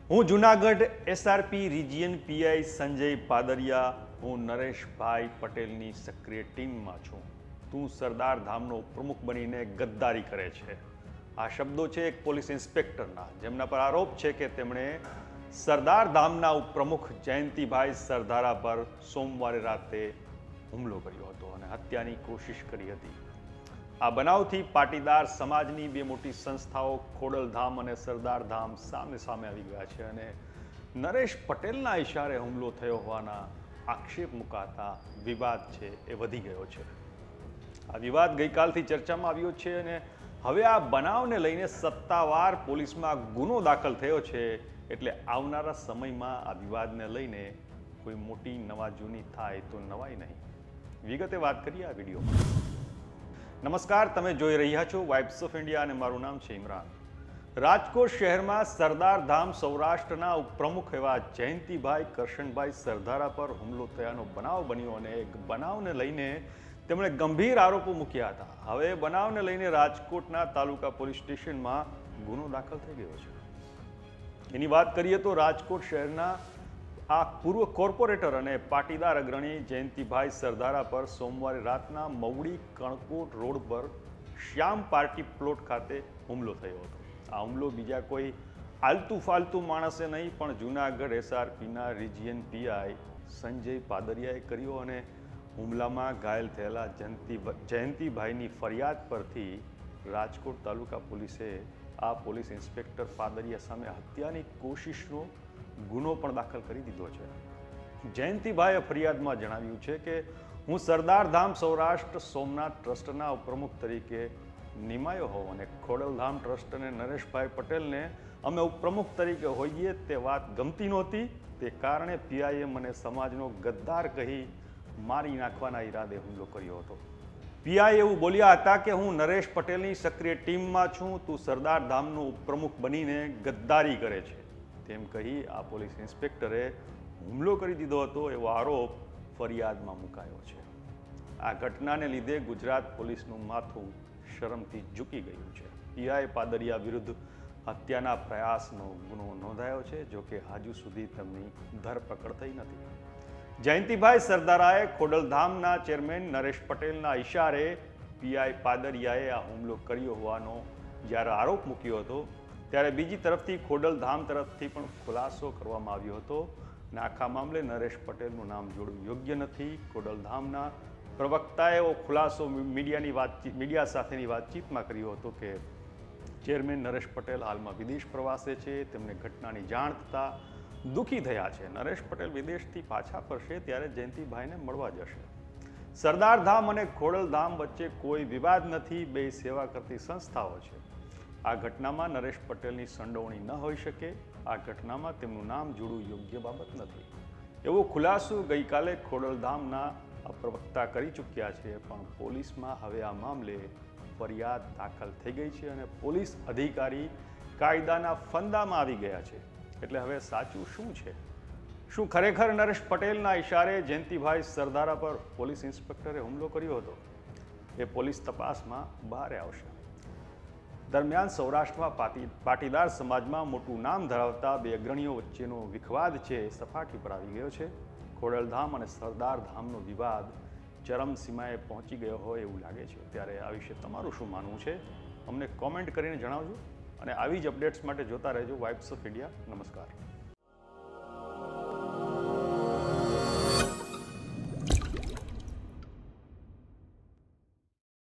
હું Junagadh SRP region PI Sanjay Padariya, હું નરેશભાઈ પટેલની સક્રિય ટીમમાં છું. તું સરદાર ધામનો પ્રમુખ બનીને ગદ્દારી કરે છે. આ શબ્દો છે એક પોલીસ ઇન્સ્પેક્ટરના, જેમના પર આરોપ છે કે તેમણે સરદાર ધામના ઉપપ્રમુખ જયંતિભાઈ સરદારા પર સોમવારે રાતે હુમલો કર્યો હતો અને હત્યાની કોશિશ કરી હતી. આ બનાવથી પાટીદાર સમાજની બે મોટી સંસ્થાઓ ખોડલધામ અને સરદાર ધામ સામે સામે આવી ગયા છે અને નરેશ પટેલના ઇશારે હુમલો થયો હોવાના આક્ષેપ મુકાતા વિવાદ છે એ વધી ગયો છે. આ વિવાદ ગઈકાલથી ચર્ચામાં આવ્યો છે અને હવે આ બનાવને લઈને સત્તાવાર પોલીસમાં ગુનો દાખલ થયો છે. એટલે આવનારા સમયમાં આ વિવાદને લઈને કોઈ મોટી નવા જૂની થાય તો નવાઈ નહીં. વિગતે વાત કરીએ આ વિડીયોમાં. નમસ્કાર, તમે જોઈ રહ્યા છો વાઇબ્સ ઓફ ઇન્ડિયા અને મારું નામ છે ઇમરાન. રાજકોટ શહેરમાં સરદાર ધામ સૌરાષ્ટ્રના ઉપપ્રમુખ એવા જયંતિભાઈ કરશનભાઈ સરદારા પર હુમલો થયાનો બનાવ બન્યો અને એક બનાવને લઈને તેમણે ગંભીર આરોપો મૂક્યા હતા. હવે બનાવને લઈને રાજકોટના તાલુકા પોલીસ સ્ટેશનમાં ગુનો દાખલ થઈ ગયો છે. એની વાત કરીએ તો રાજકોટ શહેરના આ પૂર્વ કોર્પોરેટર અને પાટીદાર અગ્રણી જયંતિભાઈ સરદારા પર સોમવારે રાતના મવડી કણકોટ રોડ પર શ્યામ પાર્ટી પ્લોટ ખાતે હુમલો થયો હતો. આ હુમલો બીજા કોઈ આલતુ ફાલતુ માણસે નહીં પણ જુનાગઢ એસઆરપીના રિજિયન પીઆઈ સંજય પાદરિયાએ કર્યો અને હુમલામાં ઘાયલ થયેલા જયંતિભાઈની ફરિયાદ પરથી રાજકોટ તાલુકા પોલીસે આ પોલીસ ઇન્સ્પેક્ટર પાદરિયા સામે હત્યાની કોશિશનો ગુનો પણ દાખલ કરી દીધો છે. જયંતિભાઈએ ફરિયાદમાં જણાવ્યું છે કે હું સરદાર ધામ સૌરાષ્ટ્ર સોમનાથ ટ્રસ્ટના ઉપપ્રમુખ તરીકે નિમાયો હોઉં અને ખોડલધામ ટ્રસ્ટ અને નરેશભાઈ પટેલને અમે ઉપપ્રમુખ તરીકે હોઈએ તે વાત ગમતી નહોતી. તે કારણે પીઆઈએ મને સમાજનો ગદ્દાર કહી મારી નાખવાના ઈરાદે હુમલો કર્યો હતો. પીઆઈ એવું બોલ્યા હતા કે હું નરેશ પટેલની સક્રિય ટીમમાં છું, તું સરદાર ધામનો ઉપપ્રમુખ બનીને ગદ્દારી કરે છે તેમ કહી આ પોલીસ ઇન્સ્પેક્ટરે હુમલો કરી દીધો હતો એવો આરોપ ફરિયાદમાં મુકાયો છે. આ ઘટનાને લીધે ગુજરાત પોલીસનું માથું શરમથી ઝૂકી ગયું છે. પીઆઈ પાદરિયા વિરુદ્ધ હત્યાના પ્રયાસનો ગુનો નોંધાયો છે, જોકે હજુ સુધી તેમની ધરપકડ થઈ નથી. જયંતિભાઈ સરદારાએ ખોડલધામના ચેરમેન નરેશ પટેલના ઇશારે પીઆઈ પાદરિયાએ આ હુમલો કર્યો હોવાનો જ્યારે આરોપ મૂક્યો હતો ત્યારે બીજી તરફથી ખોડલધામ તરફથી પણ ખુલાસો કરવામાં આવ્યો હતો અને આખા મામલે નરેશ પટેલનું નામ જોડવું યોગ્ય નથી. ખોડલધામના પ્રવક્તાએ એવો ખુલાસો મીડિયા સાથેની વાતચીતમાં કર્યો હતો કે ચેરમેન નરેશ પટેલ હાલમાં વિદેશ પ્રવાસે છે. તેમને ઘટનાની જાણ થતાં દુઃખી થયા છે. નરેશ પટેલ વિદેશથી પાછા ફરશે ત્યારે જયંતિભાઈને મળવા જશે. સરદાર ધામ અને ખોડલધામ વચ્ચે કોઈ વિવાદ નથી, બે સેવા કરતી સંસ્થાઓ છે. આ ઘટનામાં નરેશ પટેલની સંડોવણી ન હોઈ શકે. આ ઘટનામાં તેમનું નામ જોડવું યોગ્ય બાબત નથી એવો ખુલાસો ગઈકાલે ખોડલધામના પ્રવક્તા કરી ચૂક્યા છે. પણ પોલીસમાં હવે આ મામલે ફરિયાદ દાખલ થઈ ગઈ છે અને પોલીસ અધિકારી કાયદાના ફંદામાં આવી ગયા છે. એટલે હવે સાચું શું છે? શું ખરેખર નરેશ પટેલના ઇશારે જયંતિભાઈ સરદારા પર પોલીસ ઇન્સ્પેક્ટરે હુમલો કર્યો હતો? એ પોલીસ તપાસમાં બહાર આવશે. દરમિયાન સૌરાષ્ટ્રમાં પાટીદાર સમાજમાં મોટું નામ ધરાવતા બે અગ્રણીઓ વચ્ચેનો વિખવાદ છે એ સપાટી પર આવી ગયો છે. ખોડલધામ અને સરદાર ધામનો વિવાદ ચરમસીમાએ પહોંચી ગયો હોય એવું લાગે છે. ત્યારે આ વિશે તમારું શું માનવું છે અમને કોમેન્ટ કરીને જણાવજો અને આવી જ અપડેટ્સ માટે જોતા રહેજો વાઇબ્સ ઓફ ઇન્ડિયા. નમસ્કાર.